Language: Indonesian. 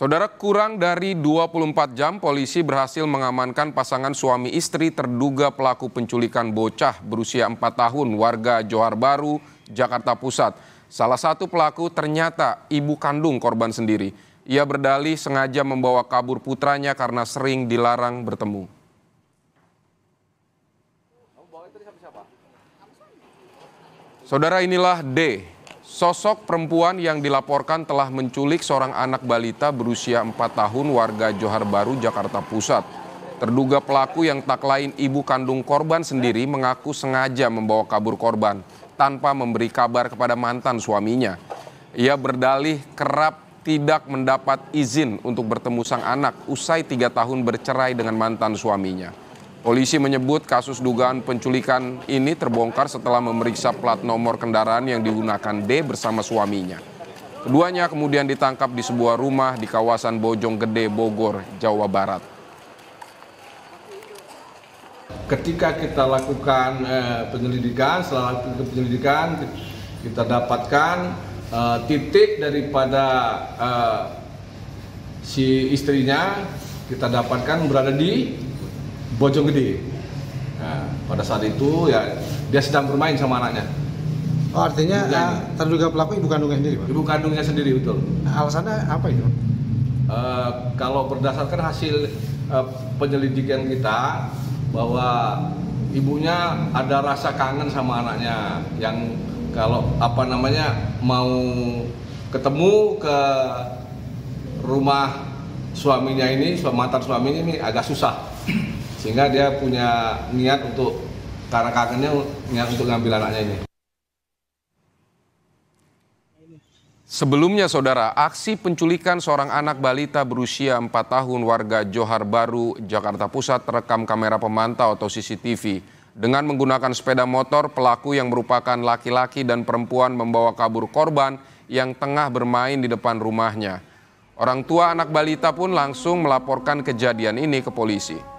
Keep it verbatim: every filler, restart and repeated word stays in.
Saudara, kurang dari dua puluh empat jam polisi berhasil mengamankan pasangan suami istri terduga pelaku penculikan bocah berusia empat tahun warga Johar Baru, Jakarta Pusat. Salah satu pelaku ternyata ibu kandung korban sendiri. Ia berdalih sengaja membawa kabur putranya karena sering dilarang bertemu. Saudara, inilah D. Sosok perempuan yang dilaporkan telah menculik seorang anak balita berusia empat tahun warga Johar Baru, Jakarta Pusat. Terduga pelaku yang tak lain ibu kandung korban sendiri mengaku sengaja membawa kabur korban tanpa memberi kabar kepada mantan suaminya. Ia berdalih kerap tidak mendapat izin untuk bertemu sang anak usai tiga tahun bercerai dengan mantan suaminya. Polisi menyebut kasus dugaan penculikan ini terbongkar setelah memeriksa plat nomor kendaraan yang digunakan D bersama suaminya. Keduanya kemudian ditangkap di sebuah rumah di kawasan Bojonggede, Bogor, Jawa Barat. Ketika kita lakukan eh, penyelidikan, setelah penyelidikan kita dapatkan eh, titik daripada eh, si istrinya, kita dapatkan berada di Bojonggede. Nah, pada saat itu ya dia sedang bermain sama anaknya. Oh, artinya uh, terduga pelaku ibu kandungnya sendiri, Pak? Ibu kandungnya sendiri, betul. Nah, alasannya apa itu? Uh, kalau berdasarkan hasil uh, penyelidikan kita bahwa ibunya ada rasa kangen sama anaknya yang kalau apa namanya mau ketemu ke rumah suaminya ini, mantan suaminya ini agak susah. Sehingga dia punya niat untuk, karena kangennya niat untuk ngambil anaknya ini. Sebelumnya, saudara, aksi penculikan seorang anak balita berusia empat tahun warga Johar Baru, Jakarta Pusat terekam kamera pemantau atau C C T V. Dengan menggunakan sepeda motor, pelaku yang merupakan laki-laki dan perempuan membawa kabur korban yang tengah bermain di depan rumahnya. Orang tua anak balita pun langsung melaporkan kejadian ini ke polisi.